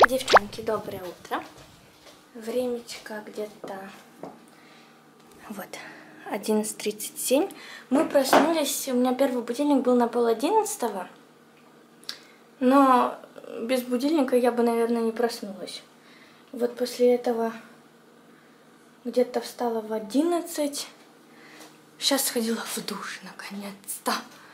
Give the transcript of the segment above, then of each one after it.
Девчонки, доброе утро. Времечко где-то вот 11:37. Мы проснулись, у меня первый будильник был на 10:30, но без будильника я бы, наверное, не проснулась. Вот после этого где-то встала в 11. Сейчас сходила в душ, наконец-то.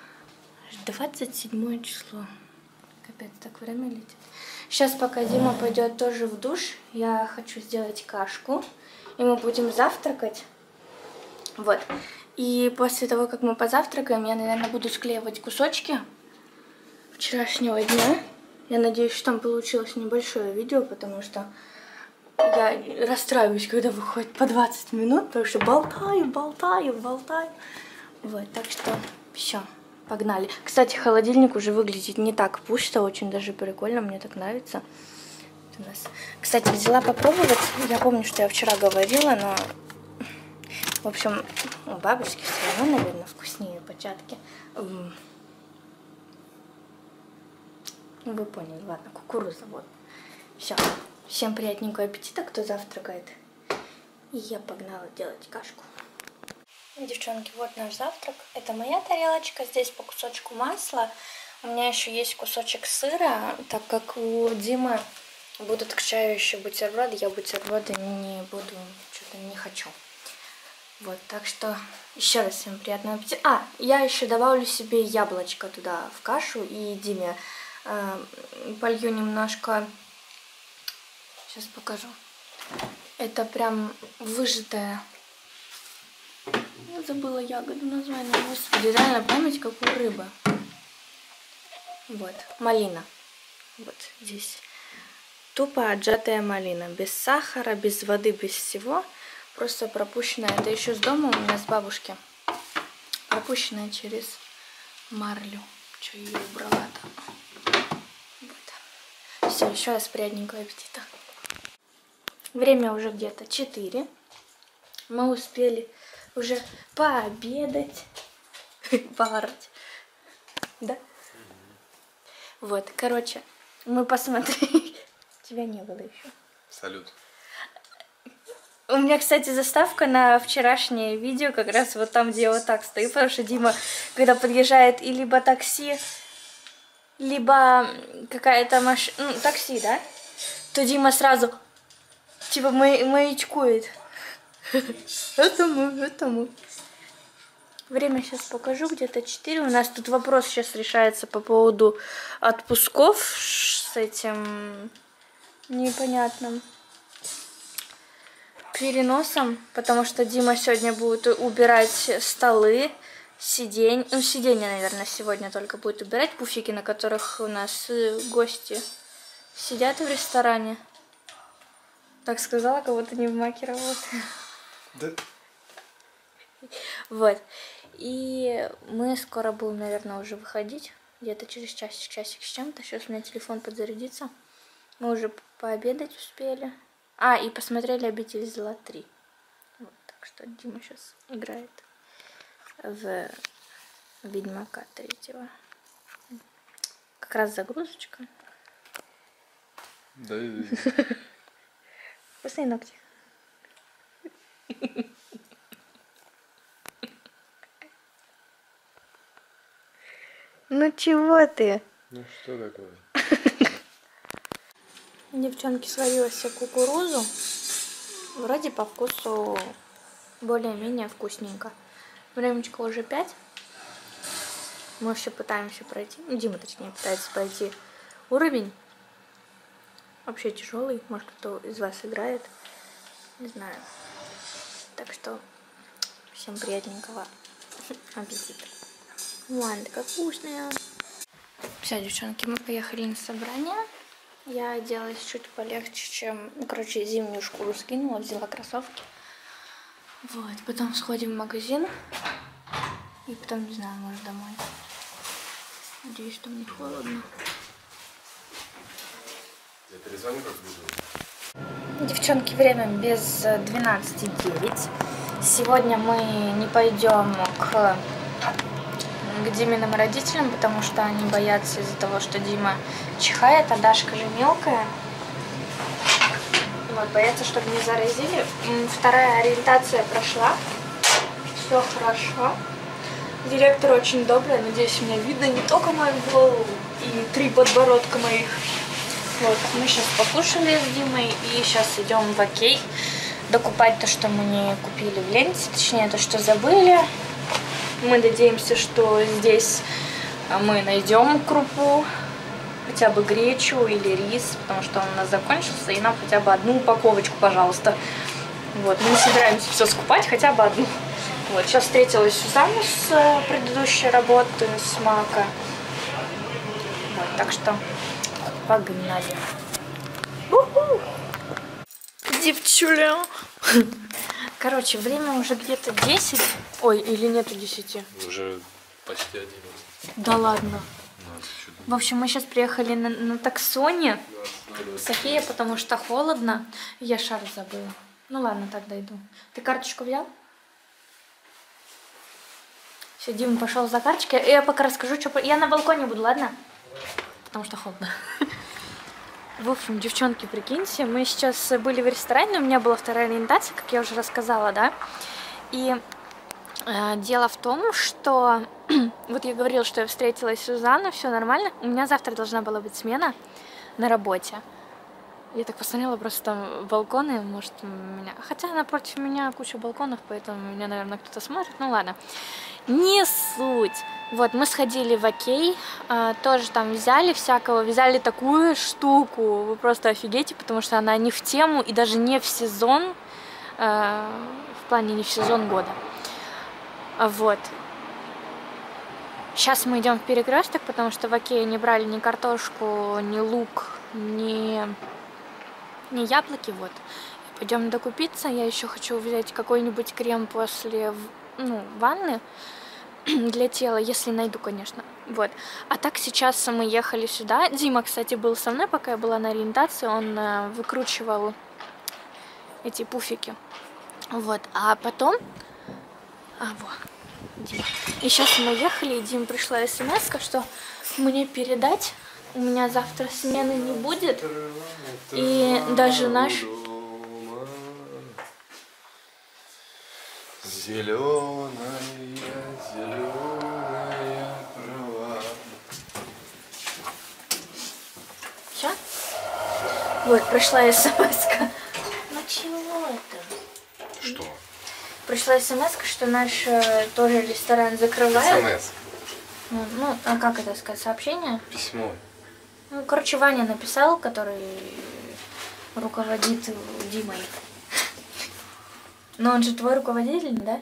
27 число. Капец, так время летит. Сейчас, пока Дима пойдет тоже в душ, я хочу сделать кашку, и мы будем завтракать. Вот. И после того, как мы позавтракаем, я, наверное, буду склеивать кусочки вчерашнего дня. Я надеюсь, что там получилось небольшое видео, потому что я расстраиваюсь, когда выходит по 20 минут, потому что болтаю. Вот, так что все. Погнали. Кстати, холодильник уже выглядит не так пусто, очень даже прикольно, мне так нравится. Это у нас... Кстати, взяла попробовать. Я помню, что я вчера говорила, но... В общем, у бабушки все равно, наверное, вкуснее початки. Ну, вы поняли, ладно, кукуруза, вот. Все. Всем приятненького аппетита, кто завтракает. И я погнала делать кашку. Девчонки, вот наш завтрак. Это моя тарелочка. Здесь по кусочку масла. У меня еще есть кусочек сыра, так как у Димы будут к чаю еще бутерброды. Я бутерброды не буду, что-то не хочу. Вот, так что еще раз всем приятного аппетита. Я еще добавлю себе яблочко туда в кашу и Диме полью немножко. Сейчас покажу. Это прям выжатая. Я забыла ягоду название. Господи, реально память, как у рыбы. Вот, малина. Вот здесь. Тупо отжатая малина. Без сахара, без воды, без всего. Просто пропущенная. Это еще с дома у меня, с бабушки. Пропущенная через марлю. Что ее убрала-то? Вот. Все, еще раз приятненького аппетита. Время уже где-то 4. Мы успели уже пообедать, поорать, да? Вот, короче, мы посмотрели. Тебя не было еще. Салют. У меня, кстати, заставка на вчерашнее видео, как раз вот там, где я вот так стою, потому что Дима, когда подъезжает и либо такси, либо какая-то машина, ну, такси, да? То Дима сразу, типа, маячкует. Это мы. Время сейчас покажу, где-то 4. У нас тут вопрос сейчас решается по поводу отпусков с этим непонятным переносом, потому что Дима сегодня будет убирать столы, сиденья. Ну, сиденья, наверное, сегодня только будет убирать, пуфики, на которых у нас гости сидят в ресторане. Так сказала, кого-то не в маке работаю. Да. Вот. И мы скоро будем, наверное, уже выходить. Где-то через часик с чем-то. Сейчас у меня телефон подзарядится. Мы уже пообедать успели. И посмотрели «Обитель зла 3». Вот, так что Дима сейчас играет в Ведьмака 3-го. Как раз загрузочка. Да. Вкусные ногти. Ну чего ты? Ну что такое? Девчонки, сварила себе кукурузу. Вроде по вкусу более-менее вкусненько. Времечко уже 5. Мы все пытаемся пройти. Ну, Дима, точнее, пытается пройти уровень. Вообще тяжелый. Может, кто из вас играет. Не знаю. Так что всем приятненького аппетита. Вон, такая вкусная. Все, девчонки, мы поехали на собрание. Я оделась чуть полегче, чем... Ну, короче, зимнюю шкуру скинула, взяла кроссовки. Вот, потом сходим в магазин. И потом, не знаю, может, домой. Надеюсь, что мне холодно. Я перезвоню, как буду. Девчонки, время без 12:09. Сегодня мы не пойдем к Диминым родителям, потому что они боятся из-за того, что Дима чихает, а Дашка же мелкая. Вот, боятся, чтобы не заразили. Вторая ориентация прошла. Все хорошо. Директор очень добрый. Надеюсь, у меня видно не только мою голову и 3 подбородка моих. Вот, мы сейчас покушали с Димой и сейчас идем в Окей докупать то, что мы не купили в ленте, точнее то, что забыли. Мы надеемся, что здесь мы найдем крупу, хотя бы гречу или рис, потому что он у нас закончился, и нам хотя бы одну упаковочку, пожалуйста. Вот, мы собираемся все скупать, хотя бы одну. Вот, сейчас встретилась Сюзанна с предыдущей работы, с Мака. Вот, так что погнали. У-ху! Девчуля. Короче, время уже где-то 10. Ой, или нету 10? Уже почти 11. Да ладно. В общем, мы сейчас приехали на таксоне. София, потому что холодно. Я шар забыла. Ну ладно, так дойду. Ты карточку взял? Все, Дима пошел за карточкой. Я пока расскажу, что... Я на балконе буду, ладно? Потому что холодно. В общем, девчонки, прикиньте, мы сейчас были в ресторане, у меня была вторая ориентация, как я уже рассказала, да? И дело в том, что... вот я говорила, что я встретилась с Сюзанной, все нормально. У меня завтра должна была быть смена на работе. Я так посмотрела, просто там балконы, может, меня... Хотя напротив меня куча балконов, поэтому меня, наверное, кто-то смотрит. Ну ладно, не суть. Вот, мы сходили в Окей, тоже там взяли всякого, взяли такую штуку, вы просто офигеете, потому что она не в тему и даже не в сезон, в плане не в сезон года. Вот. Сейчас мы идем в Перекресток, потому что в Окее не брали ни картошку, ни лук, ни яблоки, вот. Пойдем докупиться. Я еще хочу взять какой-нибудь крем после, ванны для тела, если найду, конечно. Вот. А так сейчас мы ехали сюда. Дима, кстати, был со мной, пока я была на ориентации. Он выкручивал эти пуфики. Вот. А потом... вот. Дима. И сейчас мы ехали, и Диме пришла смс-ка, что мне передать. У меня завтра смены не будет. И даже наш... Зеленая трава. Все? Вот, пришла смс-ка. Ну чего это? Что? Пришла смс-ка, что наш тоже ресторан закрывают. СМС. Ну, а как это сказать? Сообщение? Письмо. Ну, короче, Ваня написал, который руководит Димой. Но он же твой руководитель, да?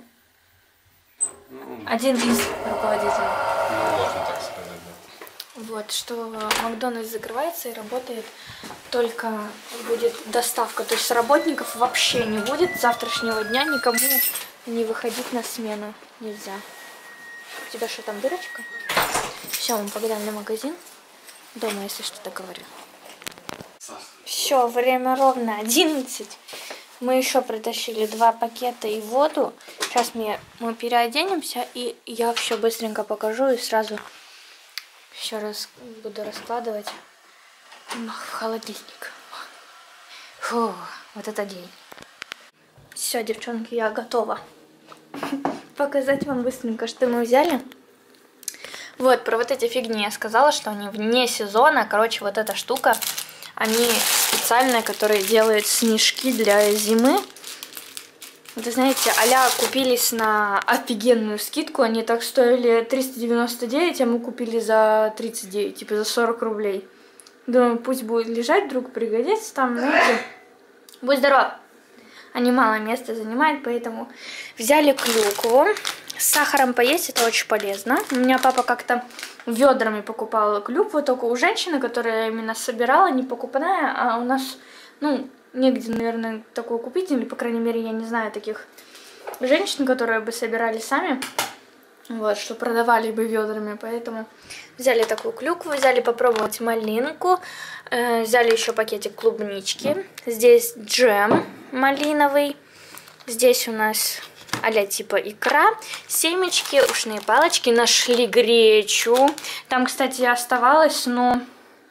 Один из руководителей. Ну, можно так сказать, да. Вот, что Макдональдс закрывается и работает только будет доставка. То есть работников вообще не будет. С завтрашнего дня никому не выходить на смену нельзя. У тебя что, там дырочка? Все, мы погнали в магазин. Дома, если что-то говорю. Все, время ровно 11. Мы еще притащили 2 пакета и воду. Сейчас мы переоденемся, и я все быстренько покажу и сразу еще раз буду раскладывать в холодильник. Фу, вот это день. Все, девчонки, я готова показать вам быстренько, что мы взяли. Вот, про вот эти фигни я сказала, что они вне сезона. Короче, вот эта штука, они специальные, которые делают снежки для зимы. Вы знаете, а-ля купились на офигенную скидку. Они так стоили 399, а мы купили за 39, типа за 40 рублей. Думаю, пусть будет лежать, вдруг пригодится там, знаете. Будь здоров! Они мало места занимают, поэтому взяли клюкву. С сахаром поесть, это очень полезно. У меня папа как-то ведрами покупал клюкву, только у женщины, которая именно собирала, не покупная, а у нас, негде, наверное, такое купить, или, по крайней мере, я не знаю таких женщин, которые бы собирали сами, вот, что продавали бы ведрами, поэтому взяли такую клюкву, взяли попробовать малинку, взяли еще пакетик клубнички, здесь джем малиновый, здесь у нас... а-ля типа икра, семечки, ушные палочки, нашли гречу. Там, кстати, оставалось, но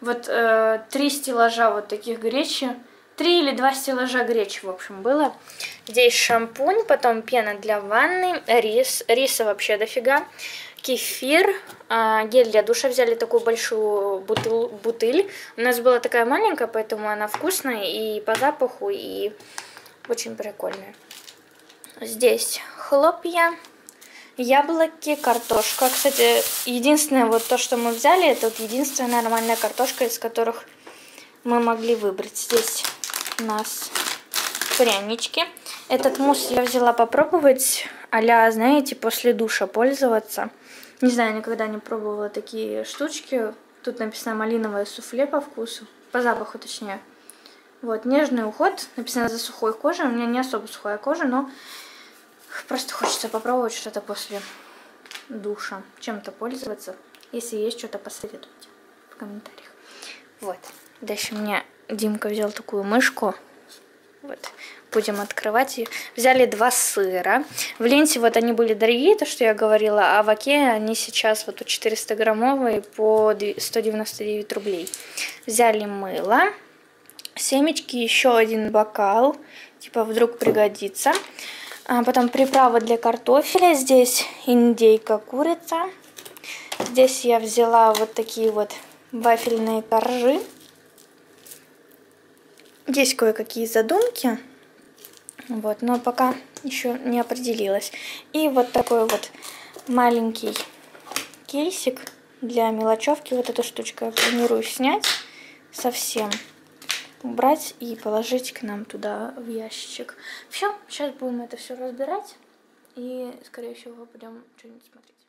Вот 3 стеллажа вот таких гречи. 3 или 2 стеллажа гречи, в общем, было. Здесь шампунь, потом пена для ванны, рис. Риса вообще дофига. Кефир, гель для душа. Взяли такую большую бутыль. У нас была такая маленькая, поэтому она вкусная и по запаху, и очень прикольная. Здесь хлопья, яблоки, картошка. Кстати, единственное вот то, что мы взяли, это вот единственная нормальная картошка, из которых мы могли выбрать. Здесь у нас прянички. Этот мусс я взяла попробовать, а-ля, знаете, после душа пользоваться. Не знаю, никогда не пробовала такие штучки. Тут написано малиновое суфле по вкусу, по запаху точнее. Вот, нежный уход, написано за сухой кожей. У меня не особо сухая кожа, но просто хочется попробовать что-то после душа, чем-то пользоваться. Если есть что-то, посоветуйте в комментариях. Вот, дальше мне Димка взял такую мышку. Вот, будем открывать ее. Взяли 2 сыра. В ленте вот они были дорогие, то, что я говорила, а в Оке они сейчас вот 400-граммовые по 199 рублей. Взяли мыло, семечки, еще 1 бокал, типа вдруг пригодится. Потом приправа для картофеля. Здесь индейка, курица. Здесь я взяла вот такие вот вафельные коржи. Есть кое-какие задумки, вот, но пока еще не определилась. И вот такой вот маленький кейсик для мелочевки. Вот эту штучку я планирую снять совсем, убрать и положить к нам туда в ящичек. Все, сейчас будем это все разбирать и, скорее всего, пойдем что-нибудь смотреть.